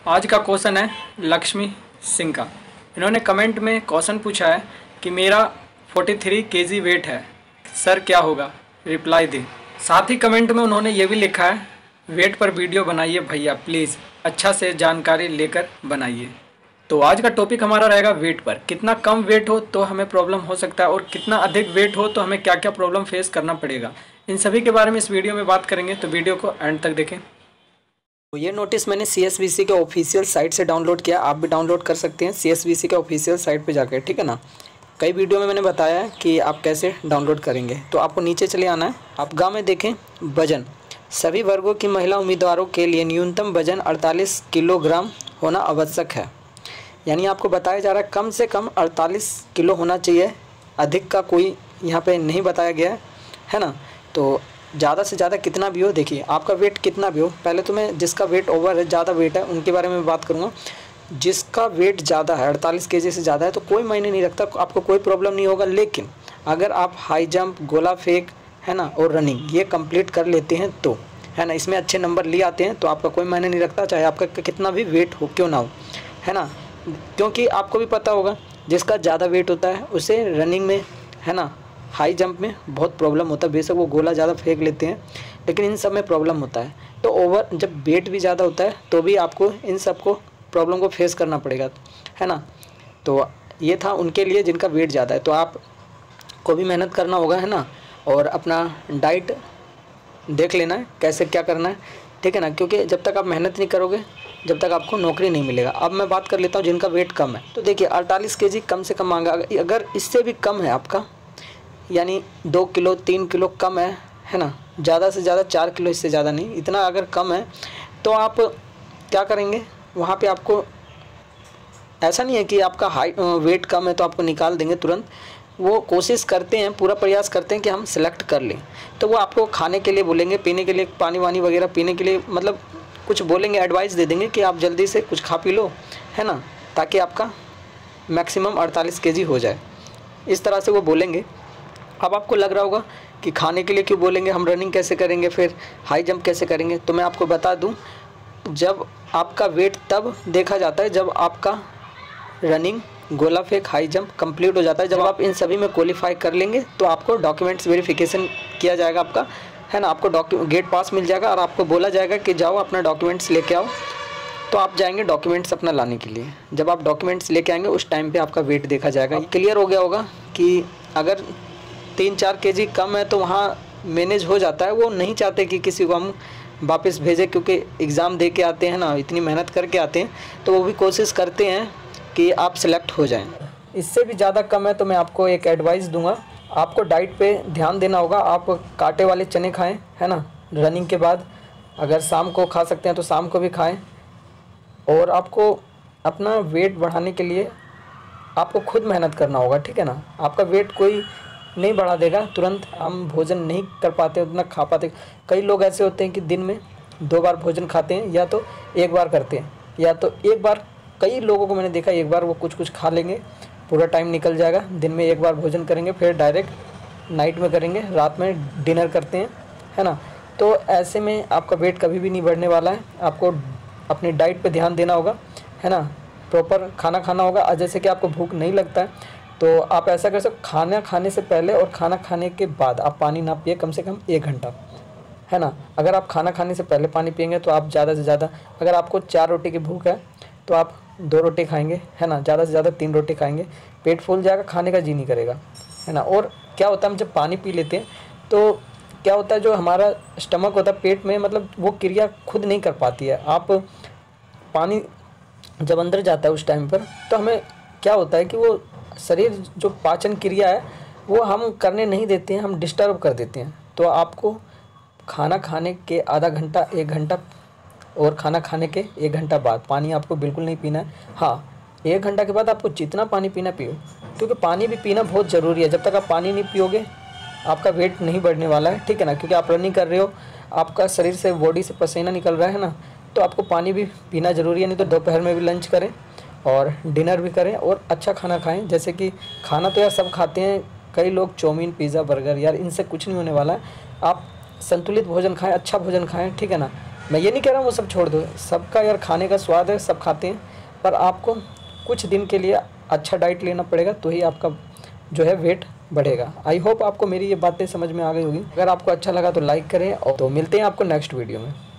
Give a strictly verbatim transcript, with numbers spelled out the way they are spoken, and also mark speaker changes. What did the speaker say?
Speaker 1: आज का क्वेश्चन है लक्ष्मी सिंह का। इन्होंने कमेंट में क्वेश्चन पूछा है कि मेरा तैंतालीस केजी वेट है सर, क्या होगा, रिप्लाई दें। साथ ही कमेंट में उन्होंने ये भी लिखा है वेट पर वीडियो बनाइए भैया प्लीज़, अच्छा से जानकारी लेकर बनाइए। तो आज का टॉपिक हमारा रहेगा वेट पर। कितना कम वेट हो तो हमें प्रॉब्लम हो सकता है और कितना अधिक वेट हो तो हमें क्या क्या प्रॉब्लम फेस करना पड़ेगा, इन सभी के बारे में इस वीडियो में बात करेंगे। तो वीडियो को एंड तक देखें। तो ये नोटिस मैंने सी एस बी सी के ऑफिशियल साइट से डाउनलोड किया। आप भी डाउनलोड कर सकते हैं सी एस बी सी के ऑफिशियल साइट पे जाकर, ठीक है ना। कई वीडियो में मैंने बताया है कि आप कैसे डाउनलोड करेंगे। तो आपको नीचे चले आना है। आप गाँव में देखें वजन, सभी वर्गों की महिला उम्मीदवारों के लिए न्यूनतम वजन अड़तालीस किलोग्राम होना आवश्यक है। यानी आपको बताया जा रहा है कम से कम अड़तालीस किलो होना चाहिए, अधिक का कोई यहाँ पे नहीं बताया गया है, है ना। तो ज़्यादा से ज़्यादा कितना भी हो, देखिए आपका वेट कितना भी हो। पहले तो मैं जिसका वेट ओवर है, ज़्यादा वेट है, उनके बारे में बात करूँगा। जिसका वेट ज़्यादा है, अड़तालीस केजी से ज़्यादा है, तो कोई मायने नहीं रखता, आपको कोई प्रॉब्लम नहीं होगा। लेकिन अगर आप हाई जंप, गोला फेंक, है ना, और रनिंग ये कंप्लीट कर लेते हैं तो, है ना, इसमें अच्छे नंबर ले आते हैं तो आपका कोई मायने नहीं रखता, चाहे आपका कितना भी वेट हो क्यों ना हो, है ना। क्योंकि आपको भी पता होगा जिसका ज़्यादा वेट होता है उसे रनिंग में, है ना, हाई जंप में बहुत प्रॉब्लम होता है। बेशक वो गोला ज़्यादा फेंक लेते हैं, लेकिन इन सब में प्रॉब्लम होता है। तो ओवर जब वेट भी ज़्यादा होता है तो भी आपको इन सब को प्रॉब्लम को फेस करना पड़ेगा, है ना। तो ये था उनके लिए जिनका वेट ज़्यादा है। तो आप को भी मेहनत करना होगा, है ना, और अपना डाइट देख लेना है कैसे क्या करना है, ठीक है ना। क्योंकि जब तक आप मेहनत नहीं करोगे जब तक आपको नौकरी नहीं मिलेगा। अब मैं बात कर लेता हूँ जिनका वेट कम है। तो देखिए अड़तालीस केजी कम से कम मांगा, अगर इससे भी कम है आपका, यानी दो किलो तीन किलो कम है, है ना, ज़्यादा से ज़्यादा चार किलो, इससे ज़्यादा नहीं, इतना अगर कम है तो आप क्या करेंगे, वहाँ पे आपको ऐसा नहीं है कि आपका हाई वेट कम है तो आपको निकाल देंगे तुरंत। वो कोशिश करते हैं, पूरा प्रयास करते हैं कि हम सेलेक्ट कर लें। तो वो आपको खाने के लिए बोलेंगे, पीने के लिए, पानी वानी वगैरह पीने के लिए, मतलब कुछ बोलेंगे, एडवाइस दे देंगे कि आप जल्दी से कुछ खा पी लो, है ना, ताकि आपका मैक्सिमम अड़तालीस केजी हो जाए। इस तरह से वो बोलेंगे। अब आपको लग रहा होगा कि खाने के लिए क्यों बोलेंगे, हम रनिंग कैसे करेंगे, फिर हाई जंप कैसे करेंगे। तो मैं आपको बता दूं, जब आपका वेट तब देखा जाता है जब आपका रनिंग, गोला फेंक, हाई जंप कंप्लीट हो जाता है। जब आप इन सभी में क्वालिफाई कर लेंगे तो आपको डॉक्यूमेंट्स वेरिफिकेशन किया जाएगा आपका, है ना, आपको डॉक्यू गेट पास मिल जाएगा और आपको बोला जाएगा कि जाओ अपना डॉक्यूमेंट्स लेके आओ। तो आप जाएंगे डॉक्यूमेंट्स अपना लाने के लिए। जब आप डॉक्यूमेंट्स लेके आएंगे उस टाइम पे आपका वेट देखा जाएगा। क्लियर हो गया होगा कि अगर तीन चार केजी कम है तो वहाँ मैनेज हो जाता है। वो नहीं चाहते कि किसी को हम वापस भेजें, क्योंकि एग्ज़ाम दे के आते हैं ना, इतनी मेहनत करके आते हैं, तो वो भी कोशिश करते हैं कि आप सेलेक्ट हो जाएं। इससे भी ज़्यादा कम है तो मैं आपको एक एडवाइस दूंगा, आपको डाइट पे ध्यान देना होगा। आप कांटे वाले चने खाएं, है ना, रनिंग के बाद। अगर शाम को खा सकते हैं तो शाम को भी खाएं। और आपको अपना वेट बढ़ाने के लिए आपको खुद मेहनत करना होगा, ठीक है ना। आपका वेट कोई नहीं बढ़ा देगा तुरंत। हम भोजन नहीं कर पाते, उतना खा पाते। कई लोग ऐसे होते हैं कि दिन में दो बार भोजन खाते हैं, या तो एक बार करते हैं, या तो एक बार। कई लोगों को मैंने देखा एक बार वो कुछ कुछ खा लेंगे, पूरा टाइम निकल जाएगा। दिन में एक बार भोजन करेंगे, फिर डायरेक्ट नाइट में करेंगे, रात में डिनर करते हैं, है ना। तो ऐसे में आपका वेट कभी भी नहीं बढ़ने वाला है। आपको अपनी डाइट पे ध्यान देना होगा, है ना, प्रॉपर खाना खाना होगा। जैसे कि आपको भूख नहीं लगता है तो आप ऐसा कर सकते, खाना खाने से पहले और खाना खाने के बाद आप पानी ना पिए कम से कम एक घंटा, है ना। अगर आप खाना खाने से पहले पानी पिएंगे तो आप ज़्यादा से ज़्यादा, अगर आपको चार रोटी की भूख है तो आप दो रोटी खाएंगे, है ना, ज़्यादा से ज़्यादा तीन रोटी खाएंगे, पेट फूल जाएगा, खाने का जी नहीं करेगा, है ना। और क्या होता है, हम जब पानी पी लेते हैं तो क्या होता है, जो हमारा स्टमक होता है पेट में, मतलब वो क्रिया खुद नहीं कर पाती है। आप पानी जब अंदर जाता है उस टाइम पर, तो हमें क्या होता है कि वो शरीर जो पाचन क्रिया है वो हम करने नहीं देते हैं, हम डिस्टर्ब कर देते हैं। तो आपको खाना खाने के आधा घंटा एक घंटा और खाना खाने के एक घंटा बाद पानी आपको बिल्कुल नहीं पीना है। हाँ, एक घंटा के बाद आपको जितना पानी पीना पियो, क्योंकि पानी भी पीना बहुत ज़रूरी है। जब तक आप पानी नहीं पियोगे आपका वेट नहीं बढ़ने वाला है, ठीक है ना। क्योंकि आप रनिंग कर रहे हो, आपका शरीर से, बॉडी से पसीना निकल रहा है ना, तो आपको पानी भी पीना ज़रूरी है। नहीं तो दोपहर में भी लंच करें और डिनर भी करें और अच्छा खाना खाएं। जैसे कि खाना तो यार सब खाते हैं, कई लोग चाउमीन, पिज़्ज़ा, बर्गर, यार इनसे कुछ नहीं होने वाला है। आप संतुलित भोजन खाएं, अच्छा भोजन खाएं, ठीक है ना। मैं ये नहीं कह रहा हूँ वो सब छोड़ दो, सबका यार खाने का स्वाद है, सब खाते हैं, पर आपको कुछ दिन के लिए अच्छा डाइट लेना पड़ेगा, तो ही आपका जो है वेट बढ़ेगा। आई होप आपको मेरी ये बातें समझ में आ गई होगी। अगर आपको अच्छा लगा तो लाइक करें, और तो मिलते हैं आपको नेक्स्ट वीडियो में।